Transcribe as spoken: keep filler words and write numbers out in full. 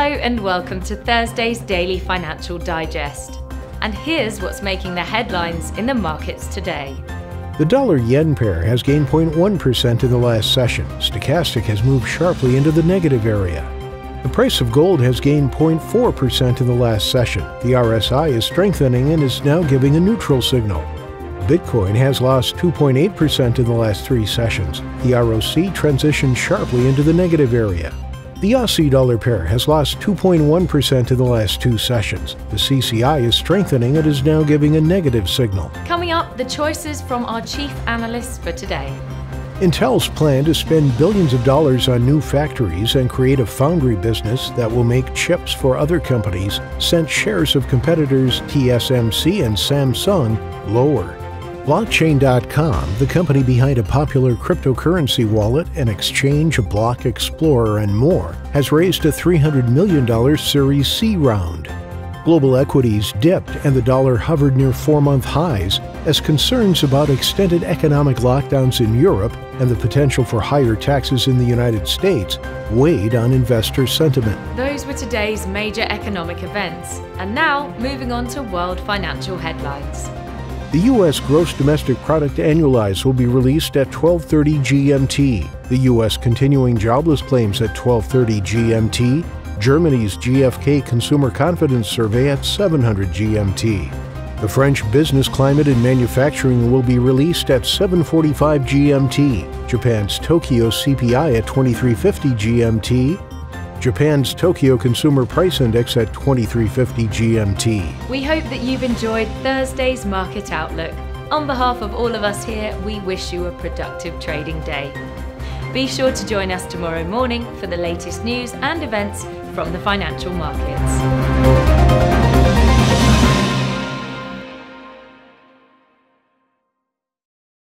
Hello and welcome to Thursday's Daily Financial Digest. And here's what's making the headlines in the markets today. The dollar-yen pair has gained zero point one percent in the last session. Stochastic has moved sharply into the negative area. The price of gold has gained zero point four percent in the last session. The R S I is strengthening and is now giving a neutral signal. Bitcoin has lost two point eight percent in the last three sessions. The R O C transitioned sharply into the negative area. The Aussie dollar pair has lost two point one percent in the last two sessions. The C C I is strengthening and is now giving a negative signal. Coming up, the choices from our chief analysts for today. Intel's plan to spend billions of dollars on new factories and create a foundry business that will make chips for other companies sent shares of competitors T S M C and Samsung lower. Blockchain dot com, the company behind a popular cryptocurrency wallet, an exchange, a block explorer, and more, has raised a three hundred million dollars Series C round. Global equities dipped and the dollar hovered near four-month highs as concerns about extended economic lockdowns in Europe and the potential for higher taxes in the United States weighed on investor sentiment. Those were today's major economic events. And now, moving on to world financial headlines. The U S gross domestic product annualized will be released at twelve thirty G M T. The U S continuing jobless claims at twelve thirty G M T. Germany's G F K Consumer Confidence Survey at seven hundred G M T. The French business climate and manufacturing will be released at seven forty-five G M T. Japan's Tokyo C P I at twenty-three fifty G M T. Japan's Tokyo Consumer Price Index at twenty-three fifty G M T. We hope that you've enjoyed Thursday's Market Outlook. On behalf of all of us here, we wish you a productive trading day. Be sure to join us tomorrow morning for the latest news and events from the financial markets.